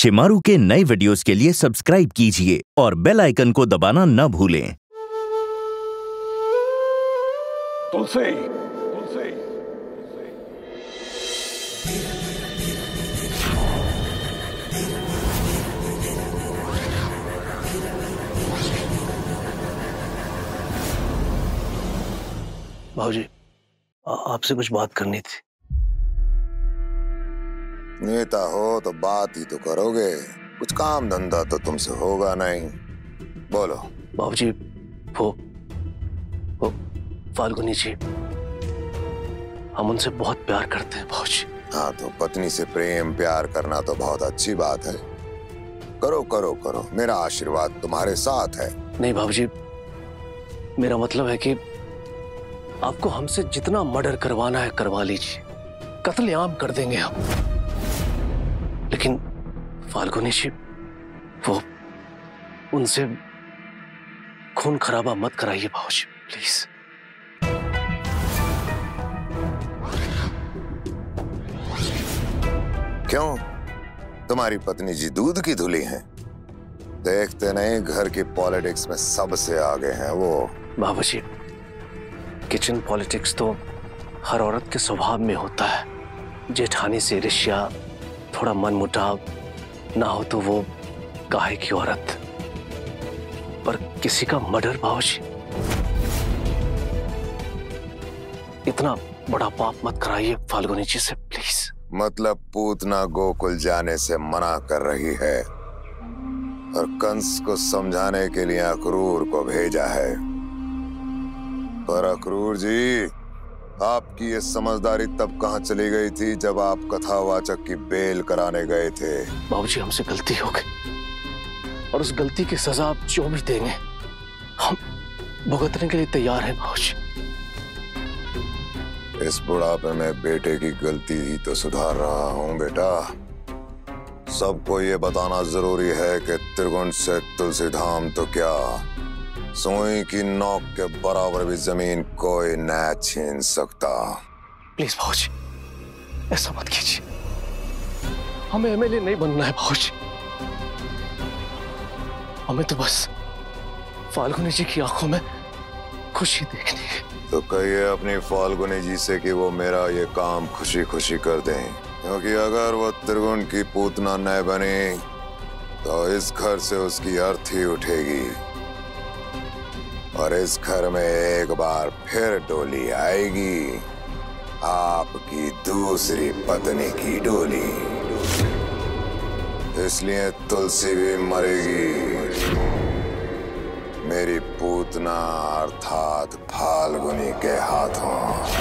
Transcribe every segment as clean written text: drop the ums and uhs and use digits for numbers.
शिमारू के नए वीडियोस के लिए सब्सक्राइब कीजिए और बेल आइकन को दबाना न भूलें। तुलसी, भाऊजी, आपसे कुछ बात करनी थी। नेता हो तो बात ही तो करोगे, कुछ काम धंधा तो तुमसे होगा नहीं। बोलो। बाबूजी, वो फाल्गुनी जी, हम उनसे बहुत प्यार करते हैं बाबूजी। हाँ, तो पत्नी से प्रेम प्यार करना तो बहुत अच्छी बात है। करो करो करो, मेरा आशीर्वाद तुम्हारे साथ है। नहीं बाबूजी, मेरा मतलब है कि आपको हमसे जितना मर्डर करवाना है करवा लीजिए, कत्लेआम कर देंगे हम। लेकिन फाल्गुनी जी, वो उनसे खून खराबा मत कराइए बाबूजी, प्लीज। क्यों? तुम्हारी पत्नी जी दूध की धुली हैं। देखते नहीं, घर की पॉलिटिक्स में सबसे आगे हैं वो। बाबूजी, किचन पॉलिटिक्स तो हर औरत के स्वभाव में होता है। जेठानी से रिश्ता, थोड़ा मनमुटाव ना हो तो वो काहे की औरत। पर किसी का मर्डर बाबूजी, इतना बड़ा पाप मत कराइए फाल्गुनी जी से, प्लीज। मतलब पूतना गोकुल जाने से मना कर रही है और कंस को समझाने के लिए अक्रूर को भेजा है। पर अक्रूर जी, आपकी ये समझदारी तब कहाँ चली गई थी जब आप कथावाचक की बेल कराने गए थे? बाबूजी, हमसे गलती हो गई और उस गलती की सजा आप जो भी देंगे हम भुगतने के लिए तैयार हैं बाबूजी। इस बुढ़ापे में बेटे की गलती ही तो सुधार रहा हूँ बेटा। सबको ये बताना जरूरी है कि त्रिगुण से तुलसी धाम तो क्या, सुई की नोक के बराबर भी जमीन कोई न छीन सकता। प्लीज बाबूजी, ऐसा मत कीजिए। हमें एमएलए नहीं बनना है बाबूजी, हमें तो बस फाल्गुनी जी की आंखों में खुशी देखनी है। तो कहिए अपनी फाल्गुनी जी से कि वो मेरा ये काम खुशी खुशी कर दें, क्योंकि अगर वो त्रिगुण की पूतना न बनी तो इस घर से उसकी अर्थी उठेगी और इस घर में एक बार फिर डोली आएगी, आपकी दूसरी पत्नी की डोली। इसलिए तुलसी भी मरेगी, मेरी पूतना अर्थात फाल्गुनी के हाथों।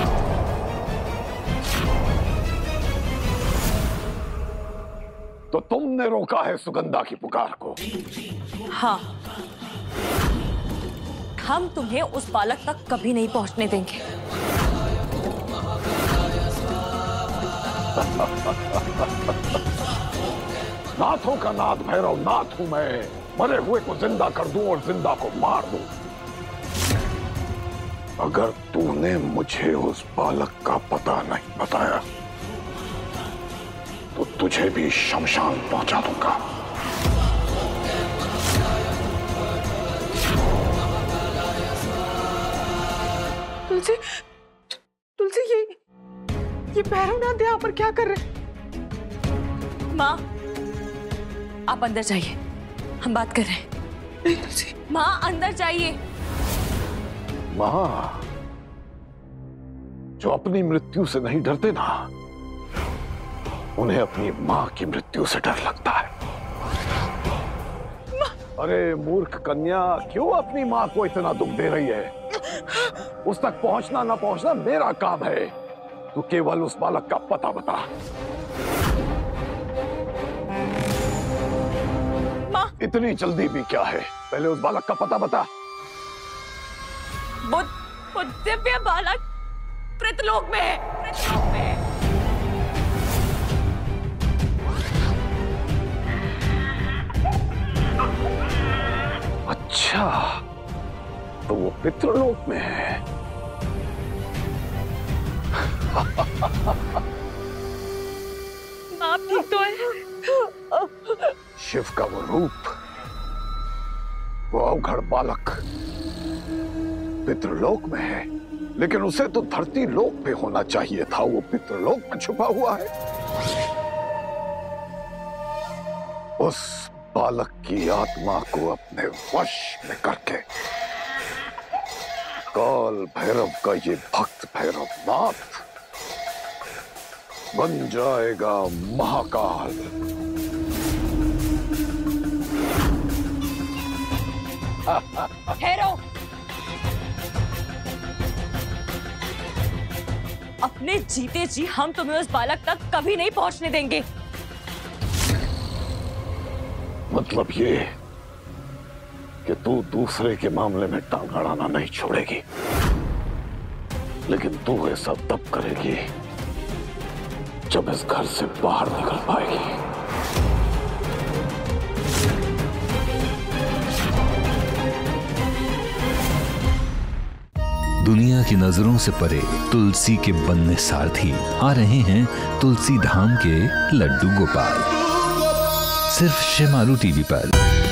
तो तुमने रोका है सुगंधा की पुकार को? हाँ, हम तुम्हें उस बालक तक कभी नहीं पहुंचने देंगे। नाथों का नाथ भैरव नाथ हूं मैं। मरे हुए को जिंदा कर दूं और जिंदा को मार दूं। अगर तूने मुझे उस बालक का पता नहीं बताया तो तुझे भी शमशान पहुंचा दूंगा। तुलसी, तुलसी, ये भैरवनाथ यहाँ पर क्या कर रहे? माँ, आप अंदर जाइए, हम बात कर रहे हैं। नहीं तुलसी। माँ, अंदर जाइए। माँ, जो अपनी मृत्यु से नहीं डरते ना, उन्हें अपनी माँ की मृत्यु से डर लगता है। अरे मूर्ख कन्या, क्यों अपनी माँ को इतना दुख दे रही है? उस तक पहुंचना ना पहुंचना मेरा काम है। तू केवल उस बालक का पता बता। माँ, इतनी जल्दी भी क्या है, पहले उस बालक का पता बता। वो दिव्य बालक पृथ्वीलोक में है, पृथ्वीलोक में है। अच्छा, तो वो पितृलोक में है। आप ठीक तो है? शिव का वो रूप, वो अवघड़ बालक पितृलोक में है, लेकिन उसे तो धरती लोक पे होना चाहिए था। वो पितृलोक में छुपा हुआ है। उस बालक की आत्मा को अपने वश में करके काल भैरव का ये भक्त भैरवनाथ बन जाएगा महाकाल। ठहरो। अपने जीते जी हम तुम्हें उस बालक तक कभी नहीं पहुंचने देंगे। मतलब ये कि तू दूसरे के मामले में टांग अड़ाना नहीं छोड़ेगी, लेकिन तू ऐसा तब करेगी जब इस घर से बाहर निकल पाएगी। दुनिया की नजरों से परे तुलसी के बनने सारथी आ रहे हैं तुलसी धाम के लड्डू गोपाल, सिर्फ शेमारू टीवी पर।